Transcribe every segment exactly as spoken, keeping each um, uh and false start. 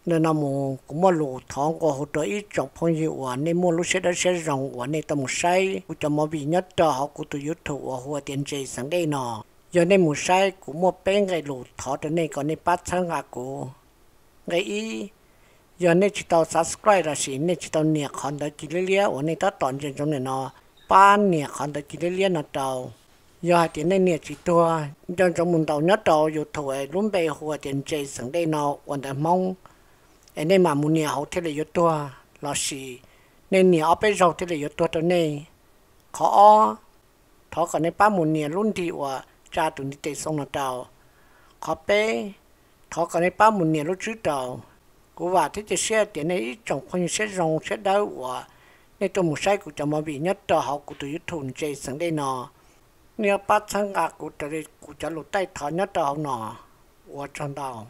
nên là một cũng một lũ thằng có hỗ trợ ít trong phong hiệu à nên một lúc sẽ đã sẽ rong à nên tao một sai cũng cho mọi vị nhất đó họ cũng từ YouTube à hoặc tiền chế sang đây nọ giờ nên một sai cũng một bên cái lũ thọ cho nên còn nên bắt sang à của cái ý giờ nên chỉ tao subscribe là gì nên chỉ tao nhẹ còn tới chỉ lấy lia ở nên tao toàn trên trong này nó ban nhẹ còn tới chỉ lấy lia nó tao giờ tiền nên nhẹ chỉ tua trong trong mình tao nhất tao YouTube luôn bây hoặc tiền chế sang đây nọ còn tại mong anh nên mà muốn nhiều thế là yếu tố là gì nên nhiều ở rồi thế là yếu tố đó này khó thọ còn nên ba muốn nhiều luôn thìว่าcha tụi đi tây sông là tàu khó bé thọ còn nên ba muốn nhiều lúc trước tàu của và thế thì xe tiền này trong khoang xe rong xe đau và nên tôi một sai của cho mà bị nhất tàu họ của tụi thùng chơi sang đây nọ nếu bắt sang cả của tụi của cho lụt tay thọ nhất tàu nọ và trong tàu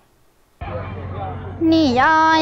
nì ya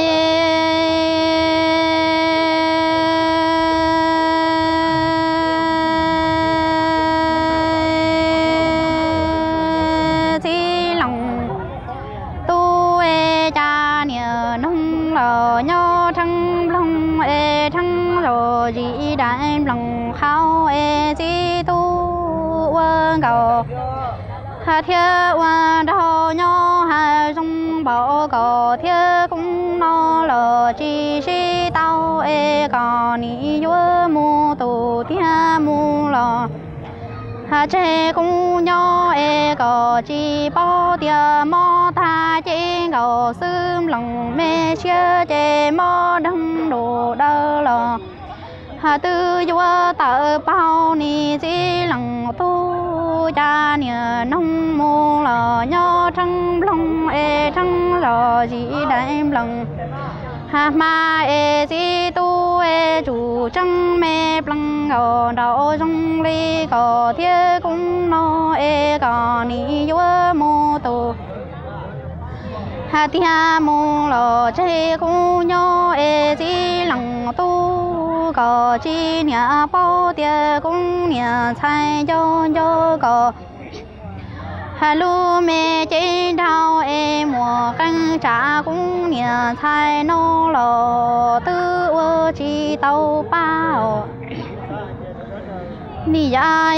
thì lòng tu e cha nhờ nông lò nho thăng long e thăng rồi gì đại lòng khao e chi tu quân cầu hà thiên quan đầu nho hà trong bảo cầu thiên cũng nó lờ chi si tao e còn ní vua mu tu thiên mu lò hà chế cũng nho e có chi bao tiền mò tha chế cầu xương lòng mê chia chế mò đăng đồ đơ lò hà tư vua tự bao ní chi lòng tu cha nhờ nông mô lò nho trăng long e trăng lò gì đại lòng hà ma e di tu e chủ trăng mê plăng ở đầu trong ly có thiên cũng nó e có ní vua mô tu hà tia mô lò chế cũng nho e di lòng tu có chi nhà bao tiền cũng nhà sai cho cho có hà lu mẹ chế đau em mùa canh trả cũng nhà sai nó lò tư ơ chi tàu bao đi ra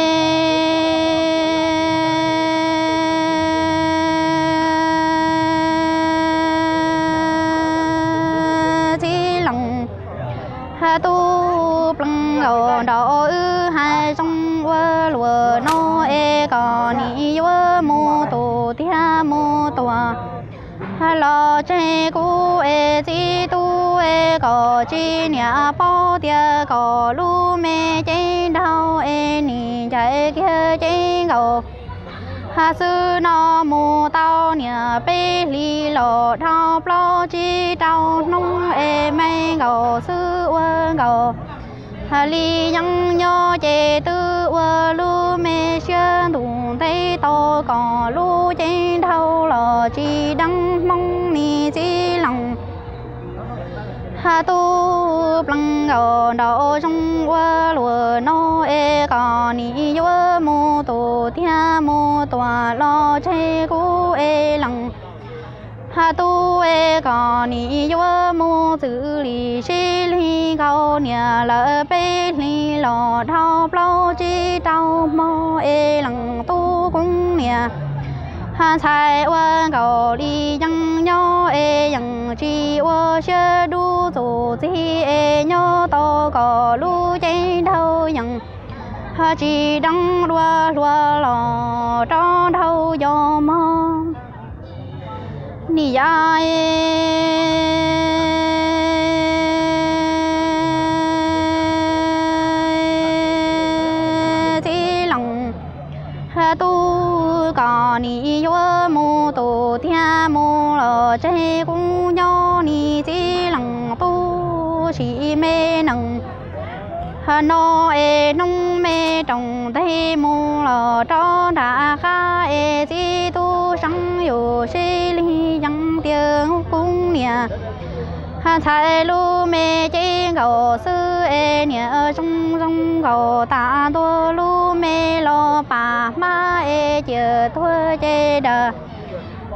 chi lòng hà tu plăng ở đó ư hai trong vơ lùa nó e còn ní vơ mô tổ tia mô tòa hà lo chế cú e chi tu e có chi nhà bao tia có lu mê chế đau e ní chạy kia chế cầu hà sư nó mô tao nhà bê li lò thao plo chi tao nông e mê cầu sư vơ cầu hà li nhăng nho chế tư vơ lu mê xuyên tùng thấy to có lu chế thâu lò chi đăng mong ni chi lòng hà tu plăng ở đầu trong vơ lùa nó e có ni vơ mô tổ tia mô tòa lo chế cú e lòng hà tu e có ni vơ mô xử lý xí lý cầu nhà lỡ bê lý lò thao plau chi tao mô e lòng tu cũng nhà hà sai vơ cầu đi nhăng nho e nhăng chi vơ xơ đu dù chi e nho to có lu chế đâu nhăng hà chi đăng đua đua lò cho đâu do mơ nì ya chi lòng hà tu có ní vua mô tổ tia mô lò chế cũng nho ní chi lòng tu chỉ mê nằng hà nó e nông mê trồng tây mô lò cho đã kha e chi tu sang yo xí li yang tiếng cũng nia hà thái lu mê chế cầu sư e nia trong trong cầu ta tu lu mê lo pa ma e chờ thua chế đờ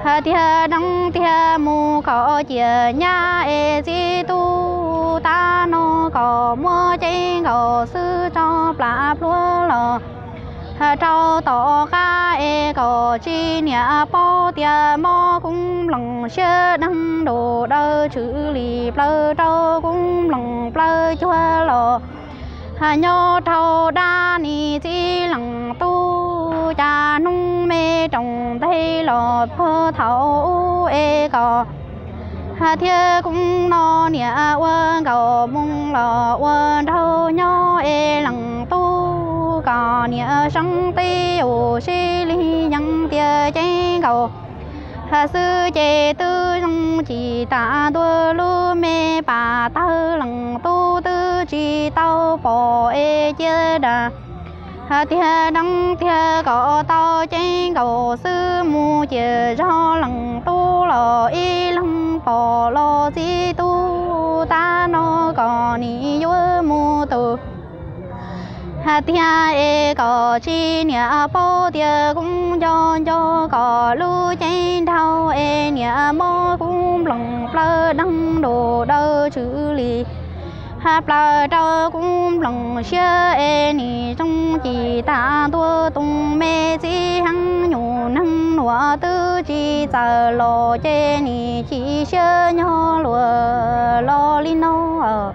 tia đăng tia mu có chia nhà e chi tu ta nó có mua trên có sư cho bla bla lo trâu tỏ cá e có chi nhà bao tia mò cũng lòng xe đăng đồ đâu chữ lì bơ trâu cũng lòng bơ chua lo hà nhô trâu đa ni chi lòng tu cha nung mê trồng tây lò phơ thảo e cò hà thiê cũng no nia quân cầu mung lò quân trâu nhô e lòng tu cò nia sang tây u xí li nhân tia trên cầu hà sư chế tư trong chỉ ta đua lu mê bà tơ lòng tu tư chỉ tao bỏ e chia đà hà tia đăng tia có tao trên cầu sư mu chia cho lòng tu lò y lòng bỏ lò di tu ta nó có ni vô mu tu hà tia e có chi nhà bao tia cũng cho cho có lu trên thao e nhà mò cũng lòng plơ đăng đồ đâu chữ lì hà plơ trâu cũng lòng xe e ni trong chỉ ta tua tung mê chi hăng nhủ năng nụa tư chi giờ lò chê ni chỉ xe nhỏ lùa lo li nô ở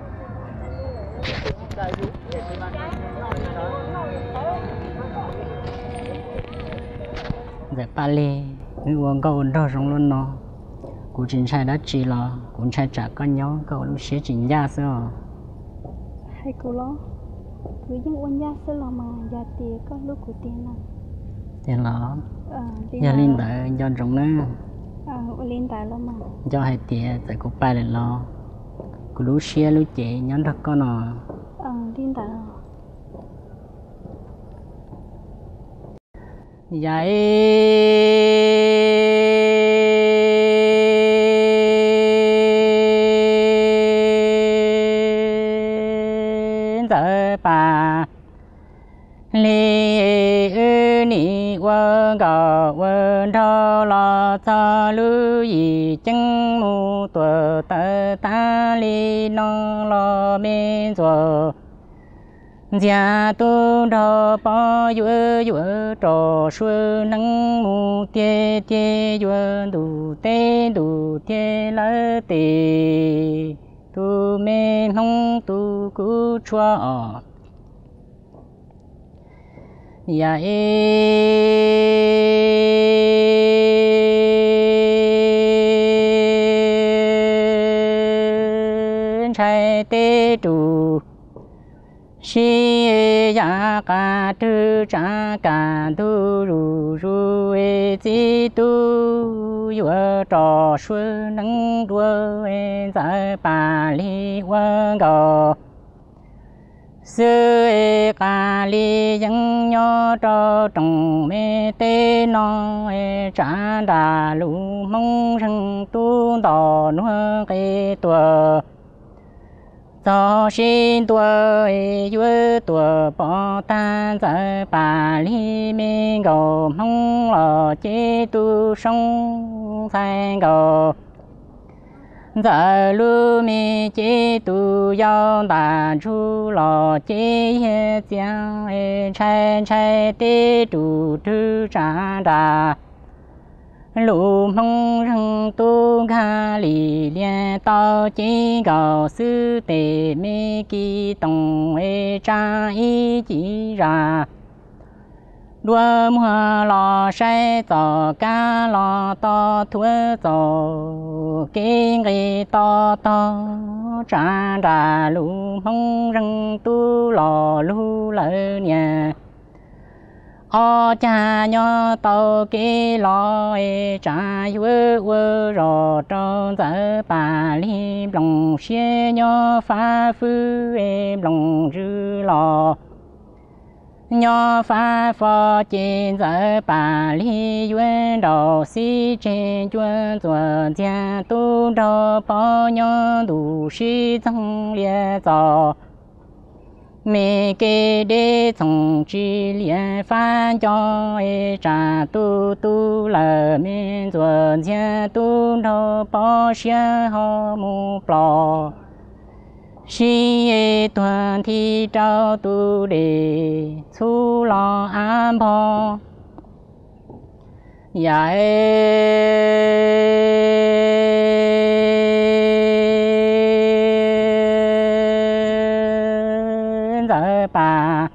在巴黎，你我搞文章上了呢，古今菜đã chỉ là cũng菜trả con nhau, cậu lúc xế chính gia sao? hay cô lo, cứ những quân gia sẽ lo mà gia tiền có lúc của tiền nào? Tiền là, gia linh tại do trong nữa, à linh tại lo mà, do hai tiền tại cô bay lại lo, cô lúc xế lúc chế nhắn thật con nào? à linh tại vậy giờ bà li ư ni quân cầu quân thâu lo cho lưu ý chân mu tuổi tơ ta li non lo bên rồi gia tu đô bao yue yue trò xuân nắng mu tie tie yue du te du tie la te tu mê nông tu cú chua ya e chai te tu si ya ca tu cha ca tu ru ru e chi tu yue trò xuân nắng đua e za pa li quân cầu sư e ca li dân nho trò trồng mê tê no e cha đà lu mong rừng tu đò nuôi cây tua cho xin tuổi yue tuổi bỏ tan giờ bà li minh cầu mong lò chế tu sông sang cầu giờ lu mi chế tu yao đà chu lò chế he jiang e chai chai tê tu tu cha đà lũ mong rừng tu ca lì liên tao chỉ cầu sư tề mê kỳ tổng e cha y chỉ ra đua mua lò say tò cá lò to thua tò kinh kỳ to to cha ra lũ mong rừng tu lò lũ lỡ nhà ô cha nhớ tàu kí lo e cha yue yue rò trong giờ bà li lòng xie nhớ phá phu e lòng rư lo nhớ phá phò trên giờ bà li yue đầu si trên chuan chuan gia tu đầu bao nhớ đủ si tăng lia giò 每个的从之连番叫一扎都都了民族前都头保险好目标，是一团体找都的出老安排，呀把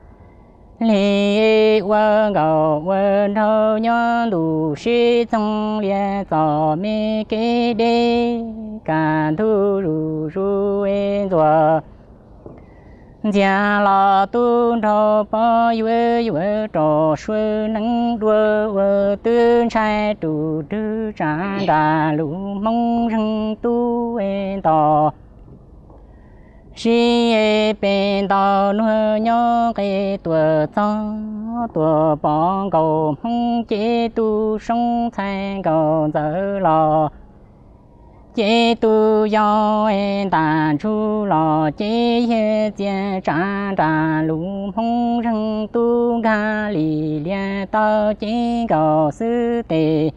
离我高我头娘都是从连早没给的感头如如为做家老都头包有有着水能多我登山都都长大路梦成都为道。是边道路鸟给多脏多帮狗碰见都生产狗走了，见都要打出了这些间长长路碰成都看力量到见狗是的。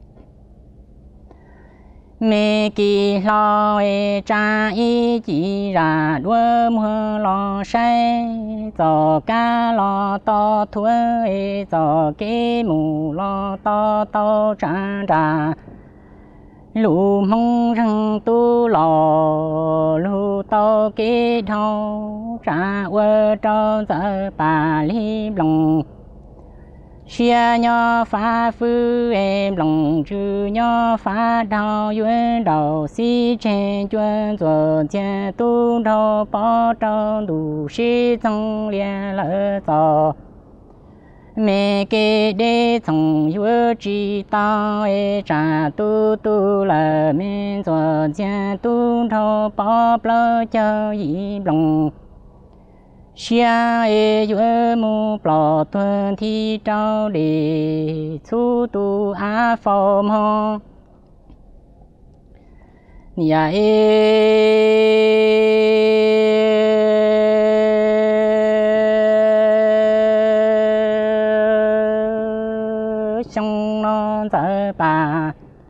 每个老爱长一既然我们老山早干老到土爱早给木老到到长长路梦人都老路到给头长我找在巴黎龙小鸟发富em lòng chữ鸟发đào yến đầu si trên chuyên做见 tu đầu bảo trong đủ sĩ trong liên lỡ gió mẹ kê đế trong yếu trí tạo ế trả tu tu là mình做见 tu đầu bảo bảo cho ý lòng xa ế yếu mù bảo tuần thi trao để chú tu á phong hông nhà ế xong nó giờ bà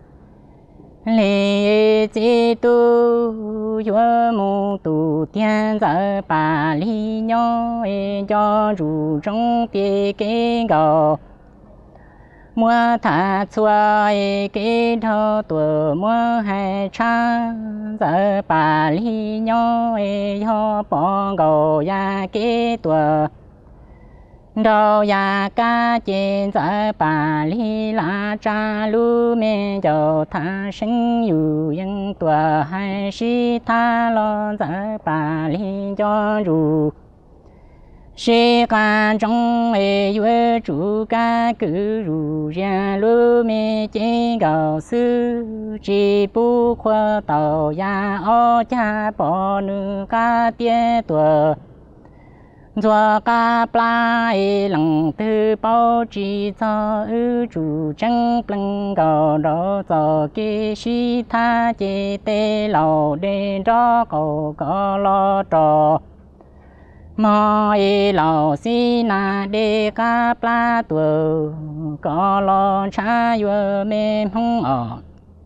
lê chế tu yếu mù tu tiên giờ bà lý nhau ế cho rủ trong bia kế gạo mua thả chua ế kế thô tùa mua hai trang giờ bà lý nhau ế cho bỏ gạo ya kế tùa đầu ya ca trên giờ bà lý la cha lu mẹ dầu tha sinh yu yên tùa hai sĩ tha lo giờ bà lý cho rủ sĩ quan trong ế yu chủ ca cử rủ riêng lu mẹ trên gạo sư chỉ bu khoa tàu ya ô cha bỏ nữ ca tiết tùa做个不来冷的保持着主政不能够到做给其他的的老的着个个老着，马一老西那的个不拉多个老茶园没碰哦，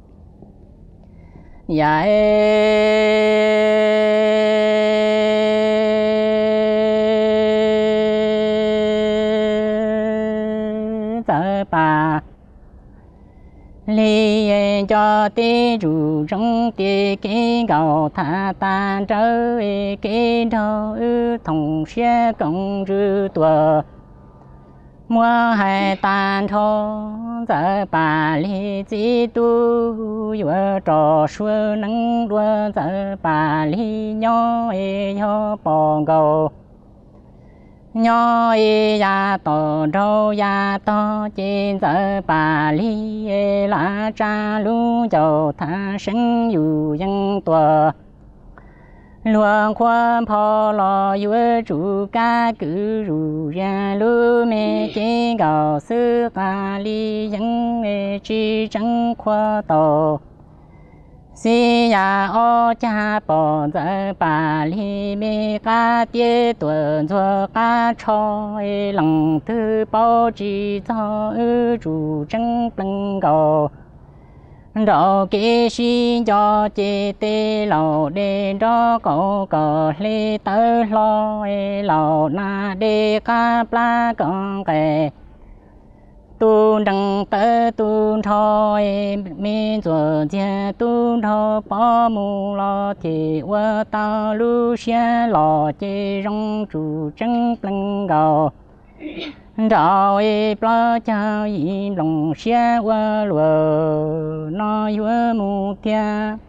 呀bà lý cho tế chủ trong tế kế gạo thả tan trở kế đầu thông xe công rư tùa mua hai tan thô giờ bà lý chỉ tu yếu trò xuơ nâng đua giờ bà lý nhỏ nhỏ bỏ gạo nhỏ ya to đâu ya to trên giờ bà lý la cha lu dầu tha sinh yu yên tùa luồng quan phò lo yu chủ ca cử ru riêng lu mẹ trên gạo sư ca lý yên chi trắng khoa tàu si ya o cha bỏ giờ bà li mi ca tia tuần cho ca cho lòng thứ bao chỉ cho ư chủ trăng pleng cầu đó kế xin cho chế tê lầu đê đó cổ cổ lê tơ lo lầu na đê ca pla con kề tu đăng tơ tu thôi mi cho chia tu thọ bỏ mù lo thì qua tao lu xe lo chế rong chủ trăng pleng cầu đạo ấy bao cha y lòng xe qua lúa nó vừa mù tia